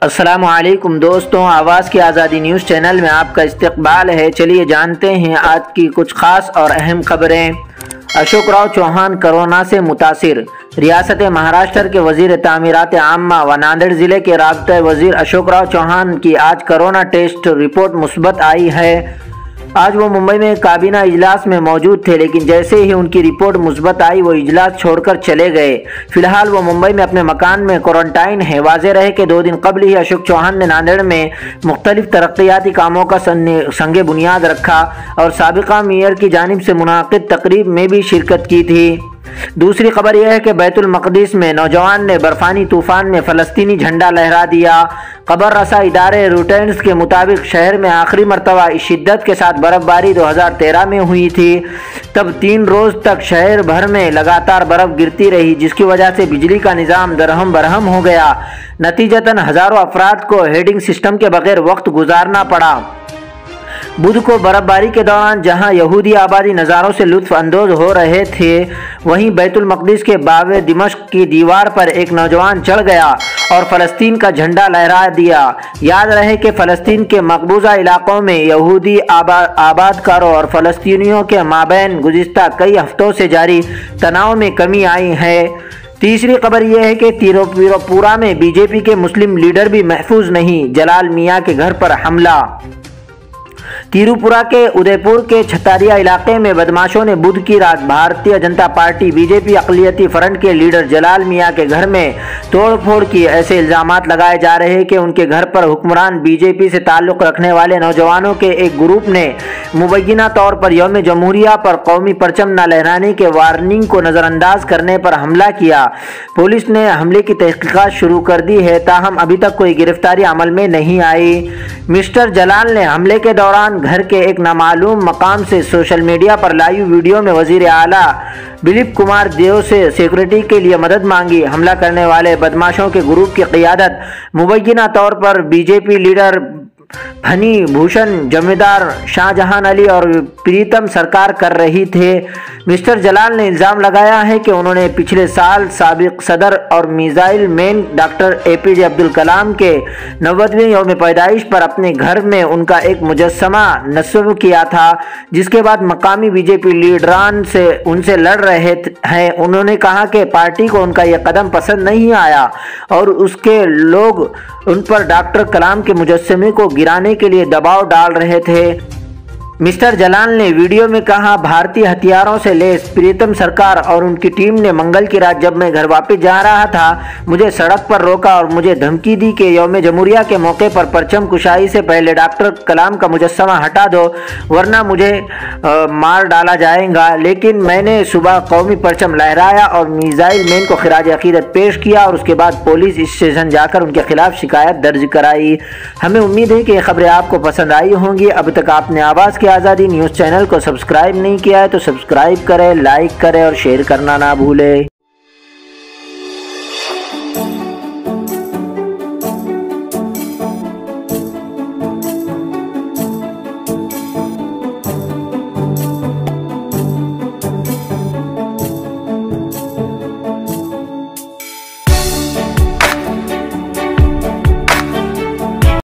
अस्सलामुअलैकुम दोस्तों, आवाज़ की आज़ादी न्यूज़ चैनल में आपका इस्तकबाल है। चलिए जानते हैं आज की कुछ ख़ास और अहम खबरें। अशोकराव चौहान कोरोना से मुतासिर। रियासत महाराष्ट्र के वज़ीर तामीरात आम्मा व नांदेड़ ज़िले के राब्ता वज़ीर अशोकराव चौहान की आज कोरोना टेस्ट रिपोर्ट मुस्बत आई है। आज वो मुंबई में काबीना इजलास में मौजूद थे, लेकिन जैसे ही उनकी रिपोर्ट मुस्बत आई वो इजलास छोड़कर चले गए। फिलहाल वो मुंबई में अपने मकान में क्वारंटाइन है। वाज़ेह रहे कि 2 दिन कबल ही अशोक चौहान ने नांदेड़ में मुख्तलिफ तरक्याती कामों का संगे बुनियाद रखा और साबिका मेयर की जानिब से मुनाकिद तकरीब में भी शिरकत की थी। दूसरी खबर यह है कि बैतुल मक़दिस में नौजवान ने बर्फानी तूफान में फ़लस्तीनी झंडा लहरा दिया। खबर रसा इदारे रूटेंस के मुताबिक शहर में आखिरी मरतबा इस शिद्दत के साथ बर्फ़बारी 2013 में हुई थी। तब 3 रोज़ तक शहर भर में लगातार बर्फ़ गिरती रही, जिसकी वजह से बिजली का निज़ाम दरहम बरहम हो गया। नतीजतन हज़ारों अफराद को हेडिंग सिस्टम के बगैर वक्त गुजारना पड़ा। बुध को बर्फबारी के दौरान जहां यहूदी आबादी नज़ारों से लुत्फ़ अंदोज़ हो रहे थे, वहीं बैतुल मक़दिस के बावे दिमश्क की दीवार पर एक नौजवान चढ़ गया और फ़लस्तीन का झंडा लहरा दिया। याद रहे कि फ़लस्तीन के मकबूजा इलाक़ों में यहूदी आबादकारों और फ़लस्तीनियों के माबैन गुज़िश्ता कई हफ्तों से जारी तनाव में कमी आई है। तीसरी खबर यह है कि तिरुपुरा में बीजेपी के मुस्लिम लीडर भी महफूज नहीं। जलाल मियाँ के घर पर हमला। तिरुपुरा के उदयपुर के छतारिया इलाके में बदमाशों ने बुध की रात भारतीय जनता पार्टी बीजेपी अक़लियती फ्रंट के लीडर जलाल मियाँ के घर में तोड़फोड़ की। ऐसे इल्ज़ामात लगाए जा रहे हैं कि उनके घर पर हुक्मरान बीजेपी से ताल्लुक़ रखने वाले नौजवानों के एक ग्रुप ने मुबैना तौर पर यौम जमहूरिया पर कौमी परचम न लहराने के वार्निंग को नज़रअंदाज करने पर हमला किया। पुलिस ने हमले की तहक़ीक़ात शुरू कर दी है, ताहम अभी तक कोई गिरफ्तारी अमल में नहीं आई। मिस्टर जलाल ने हमले के दौरान घर के एक नामालूम मकाम से सोशल मीडिया पर लाइव वीडियो में वज़ीर आला दिलीप कुमार देव से सिक्योरिटी के लिए मदद मांगी। हमला करने वाले बदमाशों के ग्रुप की क़ियादत मुबैना तौर पर बीजेपी लीडर फनी भूषण, जमींदार शाहजहां अली और प्रीतम सरकार कर रही थे। मिस्टर जलाल ने इल्ज़ाम लगाया है कि उन्होंने पिछले साल साबिक सदर और missile man doctor APJ Abdul Kalam के 90वें यौम पैदाइश पर अपने घर में उनका एक मुजस्समा नस्ब किया था, जिसके बाद मकामी बीजेपी लीडरान से उनसे लड़ रहे हैं। उन्होंने कहा कि पार्टी को उनका यह कदम पसंद नहीं आया और उसके लोग उन पर डॉक्टर कलाम के मुजस्समे को गिराने के लिए दबाव डाल रहे थे। मिस्टर जलाल ने वीडियो में कहा, भारतीय हथियारों से लैस प्रीतम सरकार और उनकी टीम ने मंगल की रात जब मैं घर वापस जा रहा था, मुझे सड़क पर रोका और मुझे धमकी दी कि यौम जमहूरिया के मौके पर परचम कुशाई से पहले डॉक्टर कलाम का मुजस्समा हटा दो, वरना मुझे मार डाला जाएगा। लेकिन मैंने सुबह कौमी परचम लहराया और मिसाइल मैन को खिराज अकीदत पेश किया और उसके बाद पुलिस स्टेशन जाकर उनके खिलाफ शिकायत दर्ज कराई। हमें उम्मीद है कि ये खबरें आपको पसंद आई होंगी। अब तक आपने आवाज़ आज़ादी न्यूज़ चैनल को सब्सक्राइब नहीं किया है तो सब्सक्राइब करें, लाइक करें और शेयर करना ना भूलें।